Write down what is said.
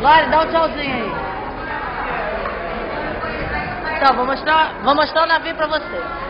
Vai, dá um tchauzinho aí. Então, vou mostrar o navio pra você.